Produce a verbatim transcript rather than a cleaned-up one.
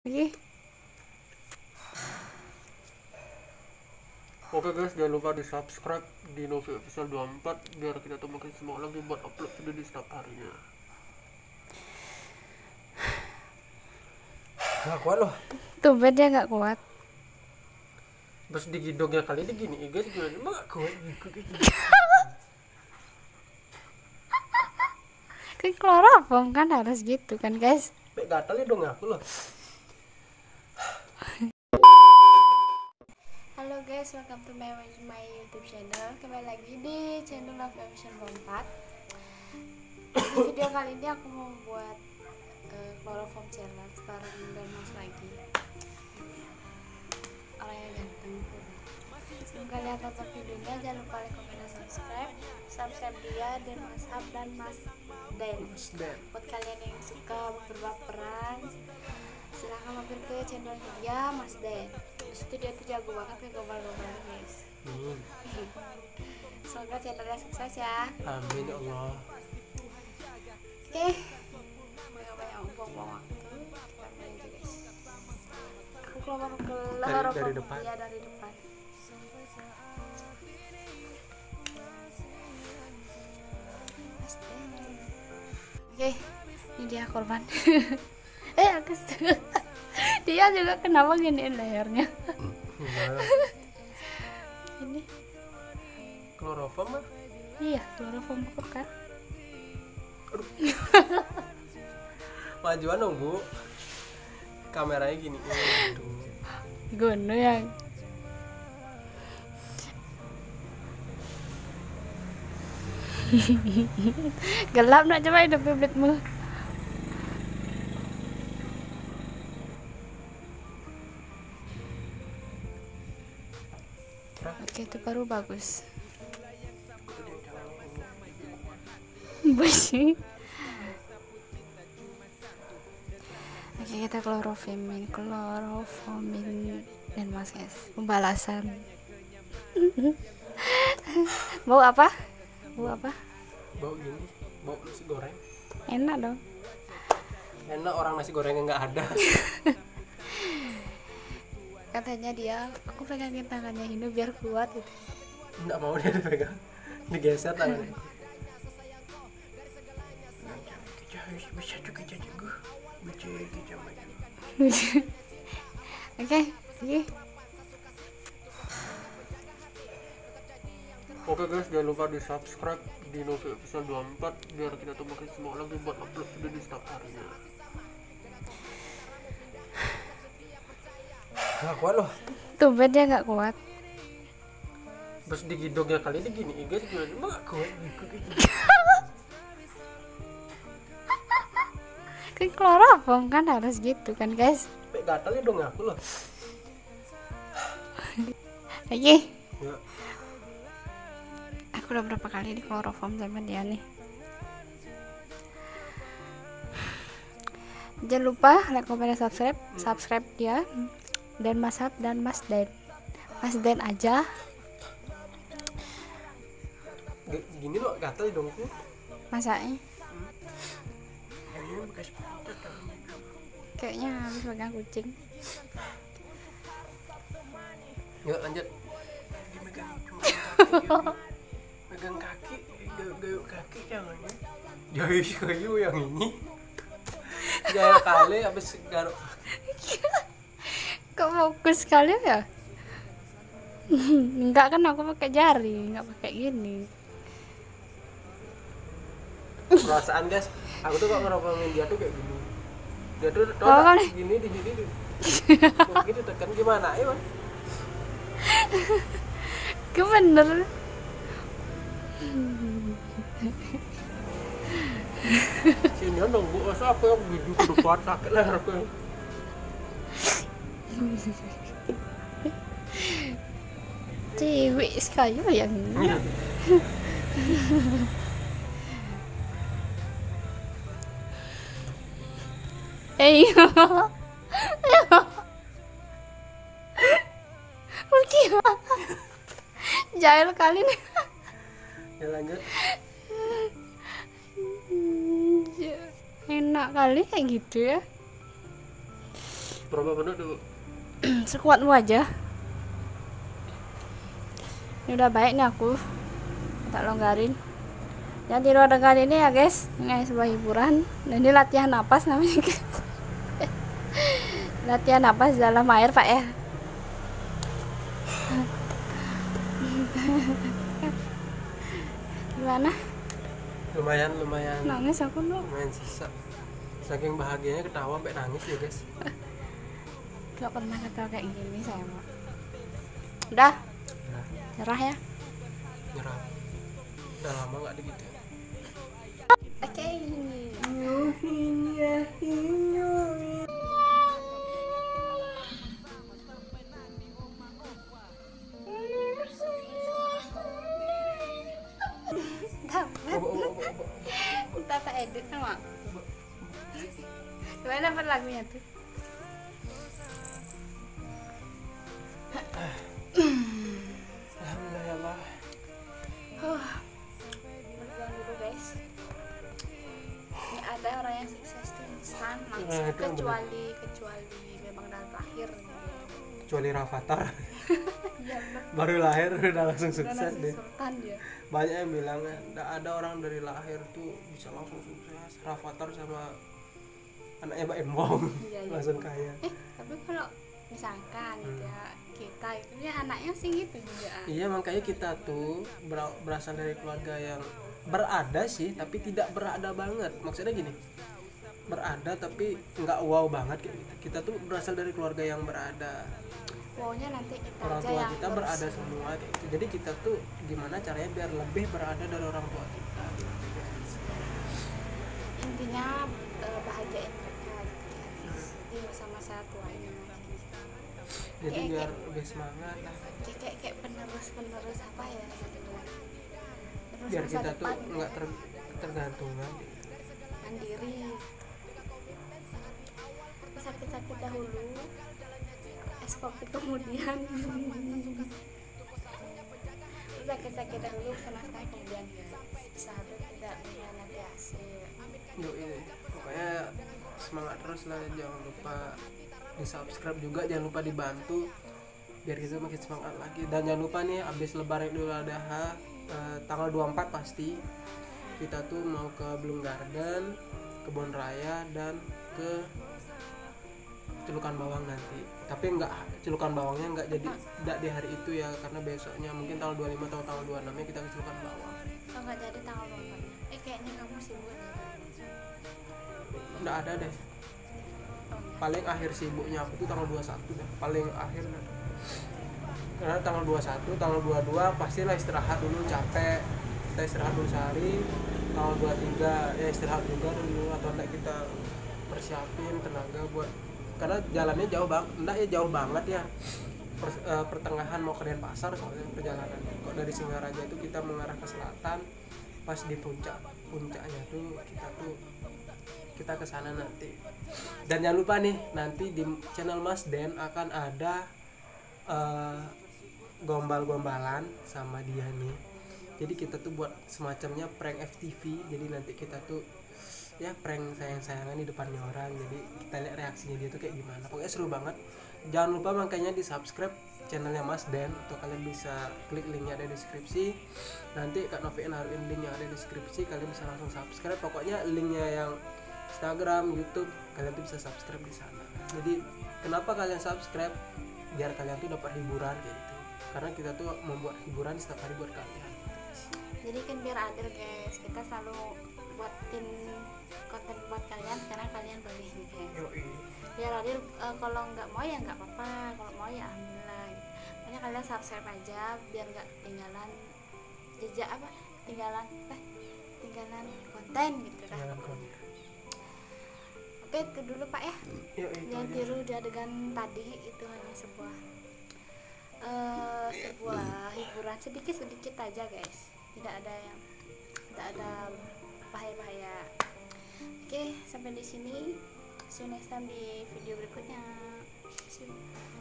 Oke. Oke guys, jangan lupa di subscribe di Novi Official dua puluh empat biar kita tuh makin semangat lagi buat upload video di setiap harinya. Gak kuat loh. Tumben dia nggak kuat. Terus digidongnya kali ini gini, guys gimana? Emang gak kuat gitu. Kan kloroform kan harus gitu kan guys. Kayak gatal ya dong aku loh. Halo guys, welcome to my, my YouTube channel. Kembali lagi di channel Love Vision dua puluh empat. Di video kali ini aku mau buat uh, chloroform challenge bareng dan Mas lagi. Orang yang ganteng tuh. Sebelum kalian tonton videonya, jangan lupa like, comment, dan subscribe. Subscribe dia dan Mas Hab dan Mas Den. Buat kalian yang suka berbaperan, silahkan mampir ke channel dia Mas Den. Disitu dia tuh jago banget ya gombal-gombal guys. Hmm. Semoga channelnya sukses ya. Amin ya Allah. Oke, banyak-banyak buang-buang waktu, kita mulai aja guys. Aku keluar ke Dari- dari depan. ya dari depan. Mas Den. Oke, ini dia korban. eh aku setuju. Dia juga kenapa giniin lehernya. Gimana? Ini Kloroform mah? iya chloroform kan. Majuan dong bu. Kameranya gini. Aduh. Gono yang gelap nak coba hidup bibitmu. Oke, itu baru bagus. Bersih. Oke, kita kloroformin, kloroformin dan mas guys. Pembalasan. Bau apa? Bau apa? Bau gini, bau nasi goreng. Enak dong. Enak orang nasi gorengnya nggak ada. Katanya dia, aku pegangin tangannya Hindu biar kuat gitu. Nggak mau dia dipegang, digeser tangannya. Bisa juga jadi gue, bisa kita maju. Oke, oke. Oke guys, jangan lupa di subscribe di Novi Official dua puluh empat biar kita tuh makin semangat lagi buat upload video di setiap harinya. Gak kuat loh. Tumben dia nggak kuat. Terus digidongnya kali ini gini, guys gimana? Emang gak kuat gitu. Kan kloroform kan harus gitu kan guys. Kayak gatal ya dong aku loh. Oke. Ya. Aku udah berapa kali di kloroform sama dia nih. Jangan lupa like, comment, dan subscribe. Subscribe dia dan Mas Hab dan Mas Den. Mas Den aja. G- Gini loh gatal dong tuh. Masaknya Ini bekas pucat kan. kayaknya habis pegang kucing. Yuk lanjut. Dia megang cuma kaki dia. Megang kaki, gayung kaki jangan ya. Jadi kayu yang ini. Jangan kali habis garuk. Kok fokus sekali ya? Enggak kan aku pakai jari, enggak pakai gini. Perasaan guys, aku tuh kok ngerokokin dia tuh kayak gini. Dia tuh tau Oh, tak, kan? gini di sini tuh. Gitu tekan gimana ya man? Ke bener. Sini dong bu, masa aku yang gigi ke depan sakit leher aku. Cewek sekali yang ini. Iya. Eh, gimana? Jahil kali nih. Ya lanjut. Enak kali kayak gitu ya. Berapa menit dulu? Sekuatmu aja. Ini udah baik nih aku, tak longgarin. Jangan tiru dengan ini ya guys, ini sebuah hiburan. Nah, ini latihan napas namanya guys. Latihan napas dalam air pak ya. Gimana? Lumayan, lumayan. Nangis aku no. Lumayan sisa. Saking bahagianya ketawa sampai nangis ya guys. Gak pernah ketawa kayak gini saya mah. Udah. Nah, Nyerah ya. nyerah. Udah lama nggak gitu. Oke. Kita tak edit sama. Gimana apa lagunya tuh? Alhamdulillah. Huh. Berjuang dulu guys. Ini ada orang yang sukses tuh instan langsung, Nah, itu yang kecuali kecuali memang dalam lahir. Kecuali Rafathar. Iya benar. Baru lahir udah langsung Udah sukses langsung deh. sultan dia. Banyak yang bilang nggak ada orang dari lahir tuh bisa langsung sukses. Rafathar sama anaknya Mbak Embong Iya, iya. langsung kaya. Eh tapi kalau misalkan gitu ya kita itu ya anaknya sih gitu juga. Iya, makanya kita tuh ber- berasal dari keluarga yang berada sih tapi tidak berada banget. Maksudnya gini, berada tapi nggak wow banget kayak gitu. Kita tuh berasal dari keluarga yang berada. Wownya nanti kita Orang aja tua yang kita ngurus. berada semua kayak gitu. Jadi kita tuh gimana caranya biar lebih berada dari orang tua kita. Intinya eh, bahagiain mereka gitu ya guys. Di masa-masa tuanya. Jadi Kayak- biar kayak- lebih semangat lah. Kayak kayak, kayak penerus penerus apa ya sebenarnya. Penerus Biar masa kita tuh depan, nggak ya. ter- ketergantungan. Mandiri. Sakit-sakit dahulu, es kopi kemudian. Sakit-sakit dahulu, senang-senang kemudian seharusnya tidak mengkhianati hasil. Yuk ini pokoknya semangat terus lah, jangan lupa di subscribe juga, jangan lupa dibantu biar kita makin semangat lagi. Dan jangan lupa nih abis lebaran Idul Adha eh, tanggal dua puluh empat pasti kita tuh mau ke Bloom Garden, Kebun Raya, dan ke Celukan Bawang nanti. Tapi enggak, Celukan Bawangnya enggak jadi enggak di hari itu ya, karena besoknya mungkin tanggal dua puluh lima atau tanggal dua puluh enam nya kita ke Celukan Bawang. Kalau nggak jadi tanggal empat. Eh kayaknya kamu sibuk ya. Enggak ada deh. Paling akhir sibuknya aku tuh tanggal dua puluh satu deh. Paling akhir dah. Karena tanggal dua puluh satu, tanggal dua puluh dua pastilah istirahat dulu, capek. Kita istirahat dulu sehari. Tanggal dua puluh tiga ya istirahat juga dulu, atau enggak kita persiapin tenaga buat, karena jalannya jauh banget, enggak ya jauh banget ya. Per, uh, pertengahan mau ke Denpasar soalnya perjalanan. Kok dari Singaraja itu kita mengarah ke selatan, pas di puncak puncaknya tuh kita tuh kita ke sana nanti. Dan jangan lupa nih, nanti di channel Mas Den akan ada uh, gombal-gombalan sama dia nih. Jadi kita tuh buat semacamnya prank F T V. Jadi nanti kita tuh ya prank sayang-sayangan di depannya orang. Jadi kita lihat reaksinya dia tuh kayak gimana. Pokoknya seru banget. Jangan lupa makanya di subscribe channelnya Mas Den, atau kalian bisa klik linknya ada di deskripsi. Nanti Kak Novi naruhin link yang ada di deskripsi, kalian bisa langsung subscribe. Pokoknya linknya yang Instagram, YouTube, kalian tuh bisa subscribe di sana. Jadi kenapa kalian subscribe? Biar kalian tuh dapat hiburan kayak gitu. Karena kita tuh membuat hiburan setiap hari buat kalian. Jadi kan biar adil guys, kita selalu buatin konten buat kalian karena kalian beli nih guys. Yoi. Biar adil, uh, kalau nggak mau ya nggak apa-apa, kalau mau ya alhamdulillah. Pokoknya kalian subscribe aja biar nggak ketinggalan jejak apa, tinggalan eh tinggalan konten gitu kan. Jangan konten. Oke itu dulu Pak ya. Yoi, itu Jangan aja. tiru di adegan tadi, itu hanya sebuah uh, sebuah hiburan sedikit-sedikit aja guys. Tidak ada yang tidak ada bahaya-bahaya. Oke, sampai di sini. See you next time di video berikutnya. See you.